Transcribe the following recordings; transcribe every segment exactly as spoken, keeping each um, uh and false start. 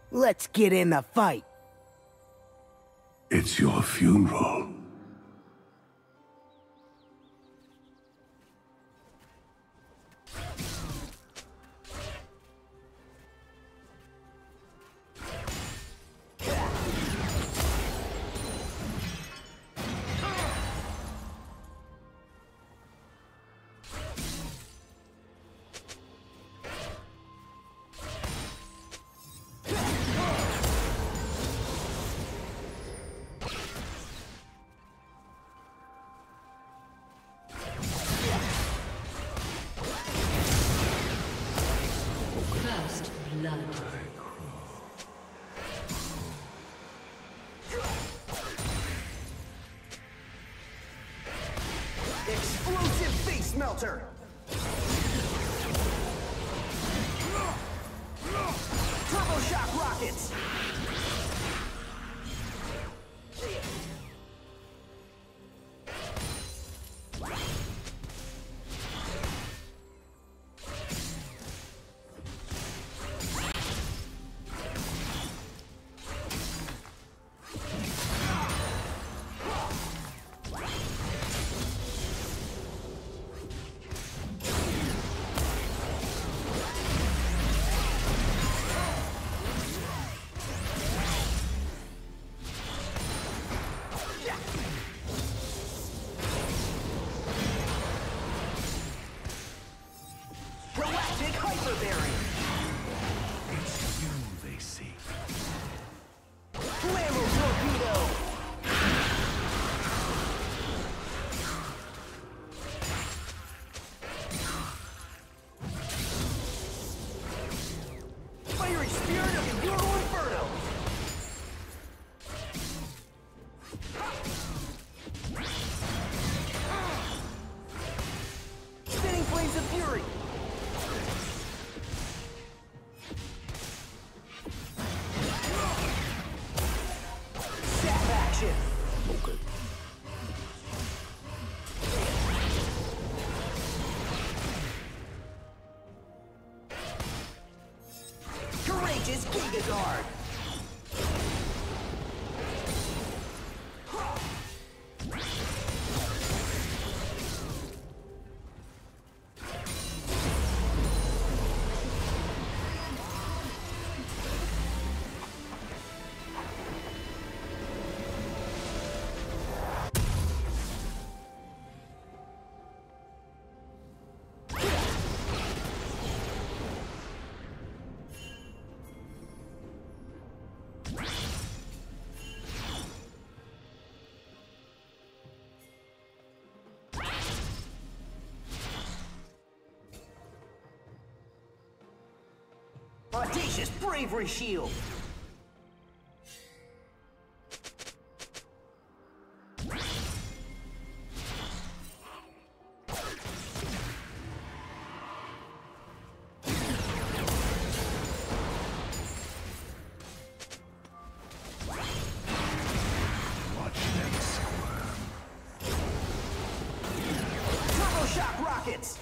Let's get in the fight. It's your funeral. Explosive face melter! Turbo shock rockets! Guard. Audacious bravery shield! Watch them squirm. Turbo shock rockets!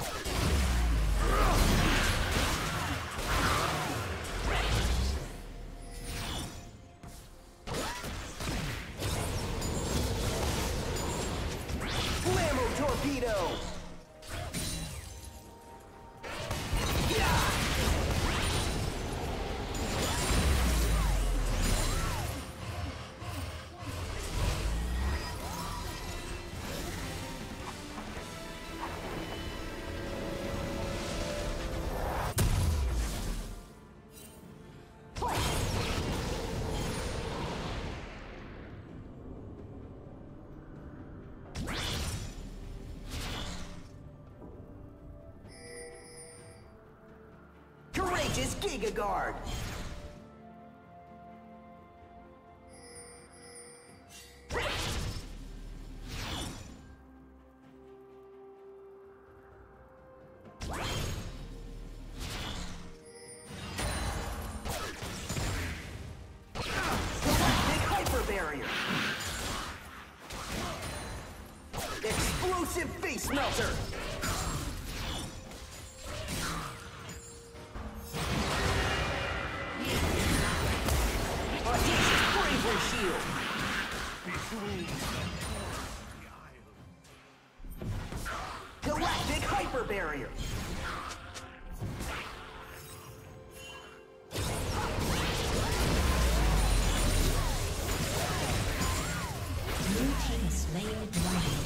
Torpedo! Courageous Giga Guard! Big Hyper Barrier! Explosive Face Melter! bravery shield. Galactic hyper barrier. Blue team has slain the dragon.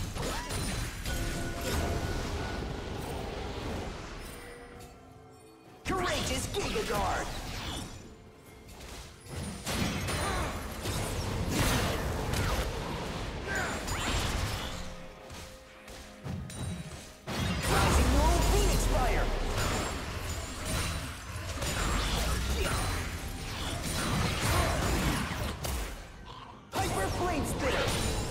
Courageous Giga Guard. Rising Roll Phoenix Fire. Hyper Flame Spitter.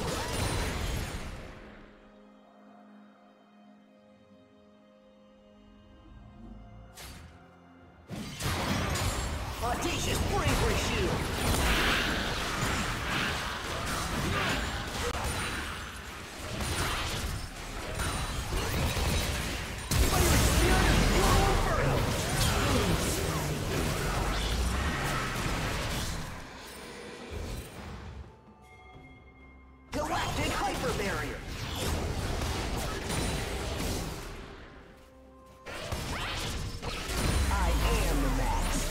Audacious Bravery Shield! Fire Spirit Fuel Inferno! Galactic Hyper Barrier! I am the max!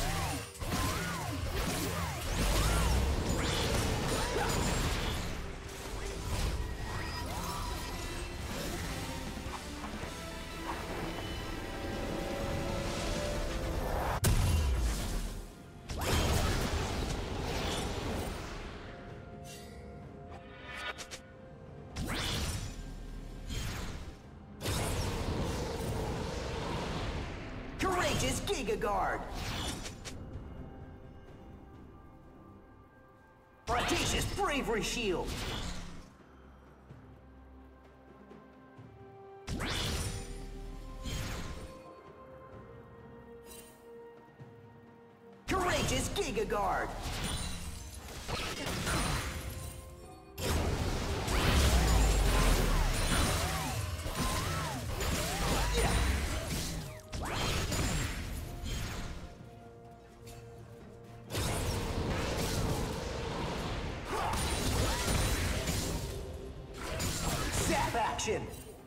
Courageous Giga Guard! Audacious Bravery Shield! Courageous Giga Guard! Zap action!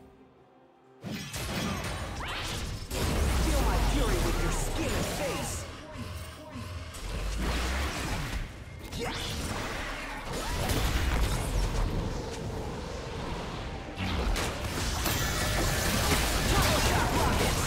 Feel my fury with your skin and face! Yeah! Turbo shot rockets!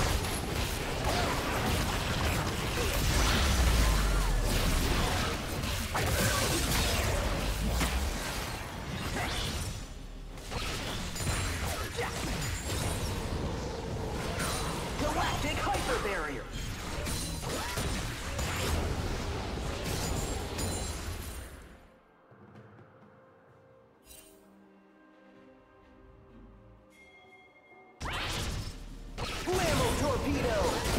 Galactic Hyper Barrier! Blammo Torpedo!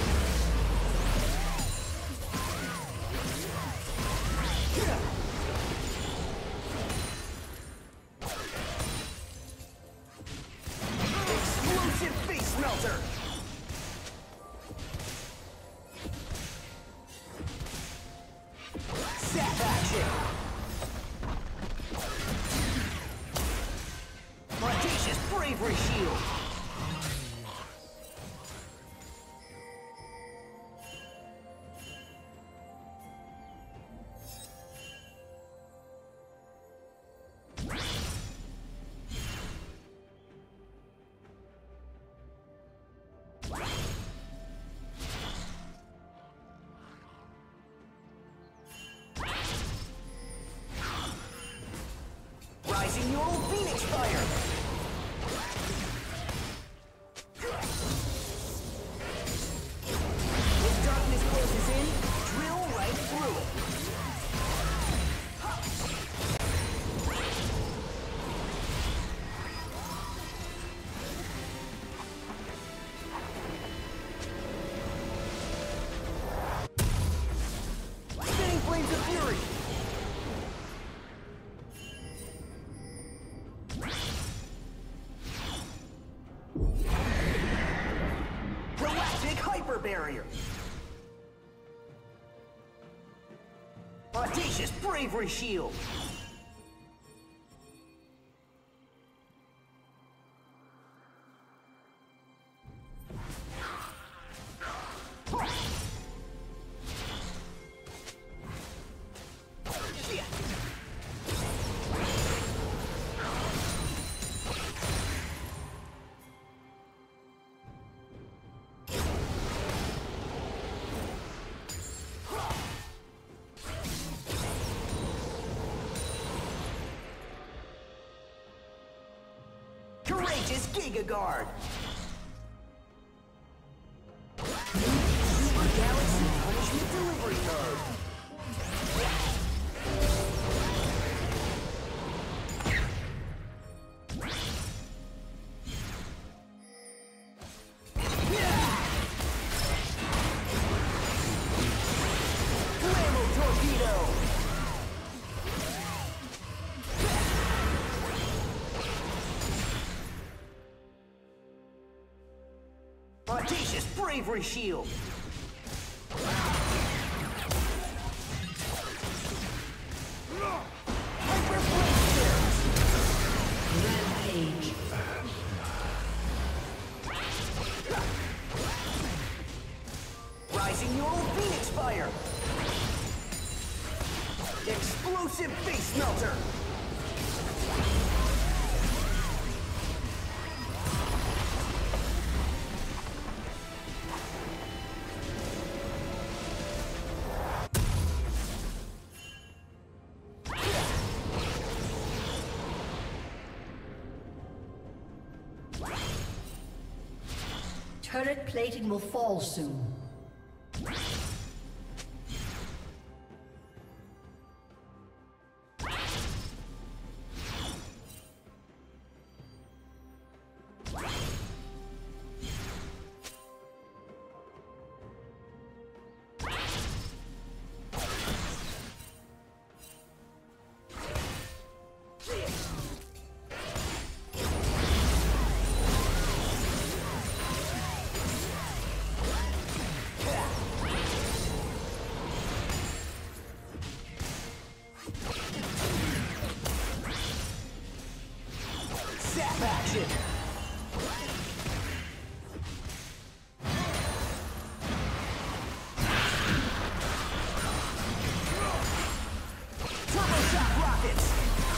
Explosive Face Melter! Zap action! Audacious Bravery Shield! Rising Neural Phoenix Fire! If darkness closes in, drill right through it! Spinning Flames of Fury! Galactic Hyper Barrier! Audacious Bravery Shield! Courageous Giga Guard. Galaxy Punishment Delivery Card. Audacious Bravery Shield! Hyper Blasters! Rampage. Rising Neural Phoenix Fire! Explosive Face Melter! Turret plating will fall soon. Zap action! Turbo Shock Rockets!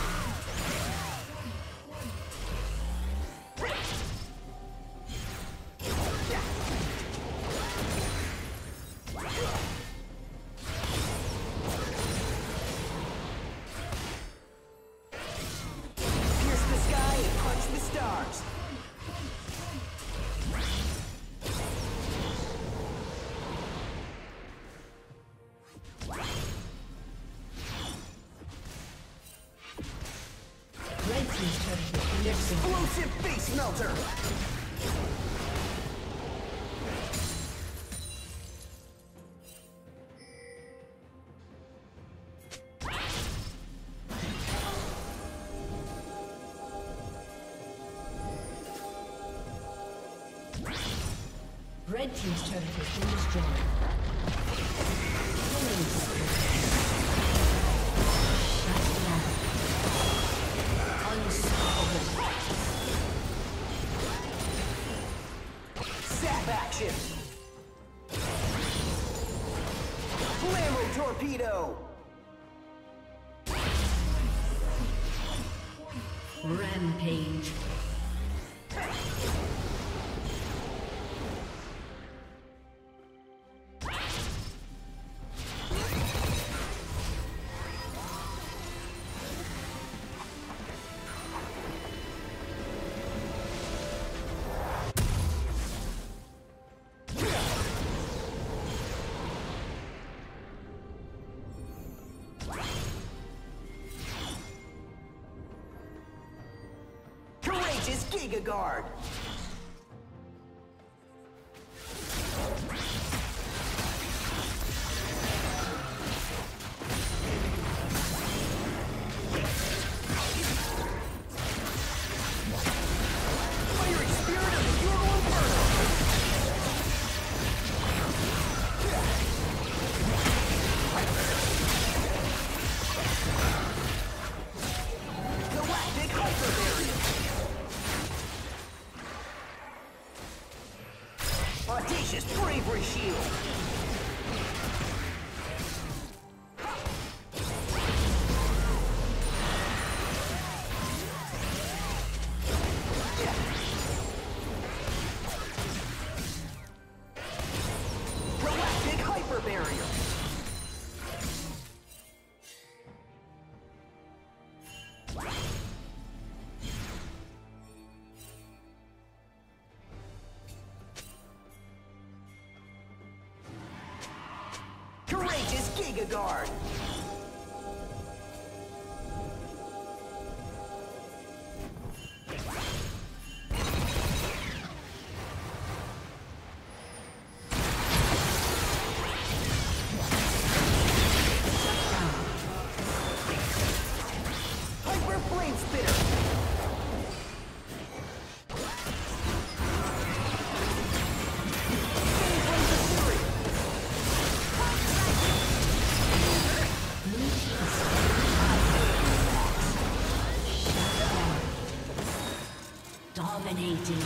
Pierce the sky and punch the stars! Red team's turret has been destroyed. Explosive Face Melter! Red team's turret has been destroyed. Killing spree. Shut down. Unstoppable. Zap action! Flammo Torpedo! Rampage. Courageous Giga Guard! Fiery Spirit of the Euro Inferno! Galactic Hyper Barrier! Audacious Bravery Shield! Galactic Hyper Barrier! Giga Guard. Dominating.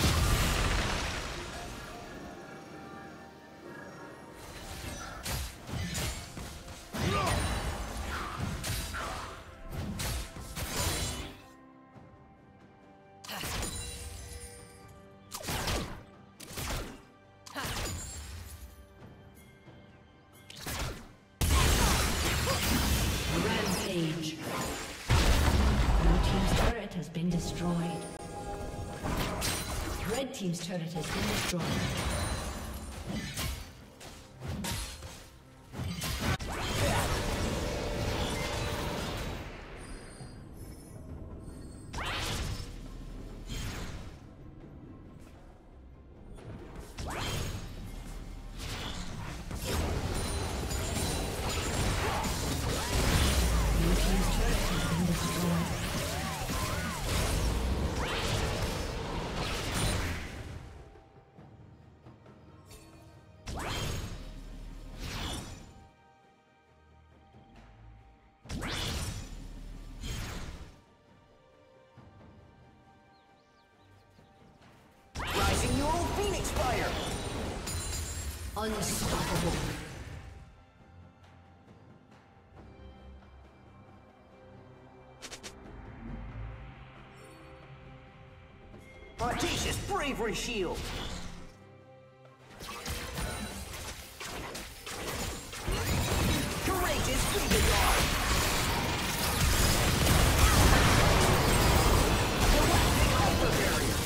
Rampage. Blue team's turret has been destroyed. Red team's turret has been destroyed. Blue team's turret has been destroyed. Unstoppable. Audacious Bravery Shield. Courageous Giga Guard. Galactic Hyper Barrier.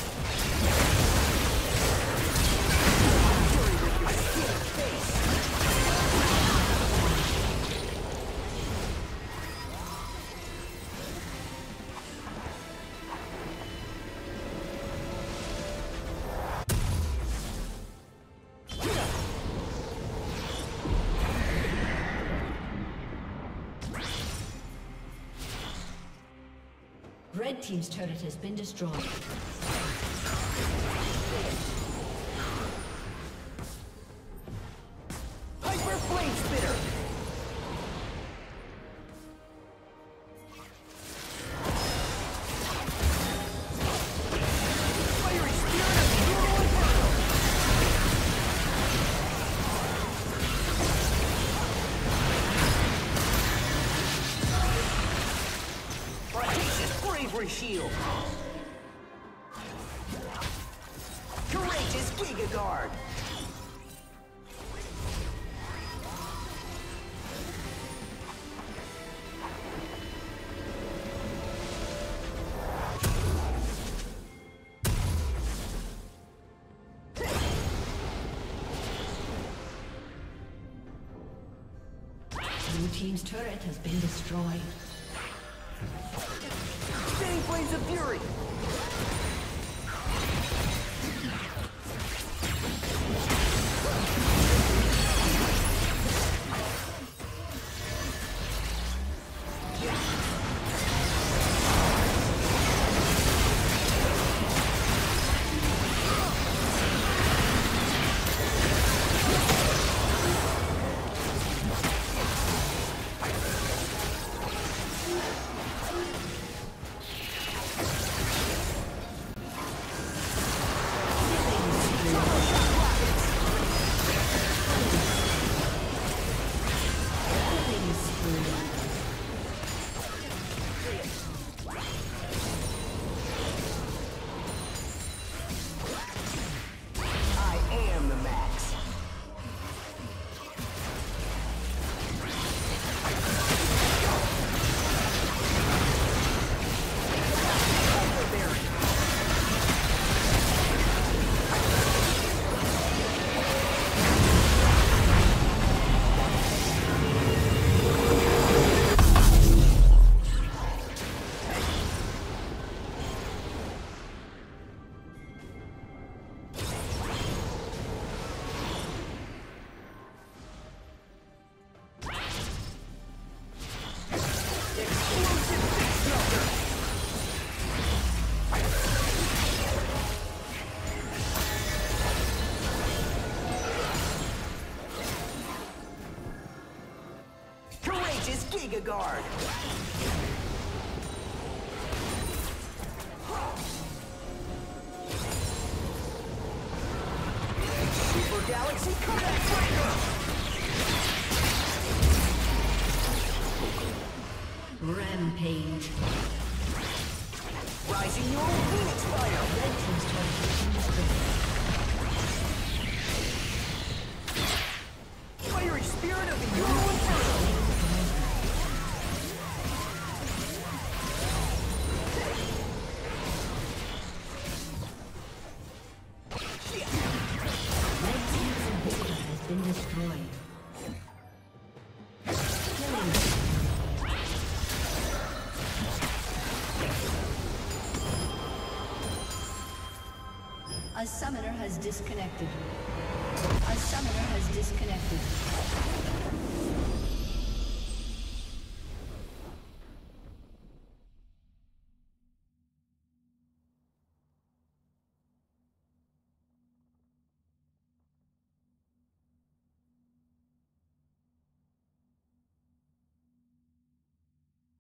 Red team's turret has been destroyed. Hyper Flame Spitter. Fiery Spirit of Brutal Inferno. Audacious Bravery Shield. Courageous Giga Guard. Blue team's turret has been destroyed. Spinning Flames of Fury. Unleashes Giga Guard. Super Galaxy Comet Breaker. Rampage. Rising your Phoenix Fire. Red team's turret has been destroyed. Fiery Spirit of the Euro Inferno. Red team's inhibitor has been destroyed. Killing. A summoner has disconnected. A summoner has disconnected.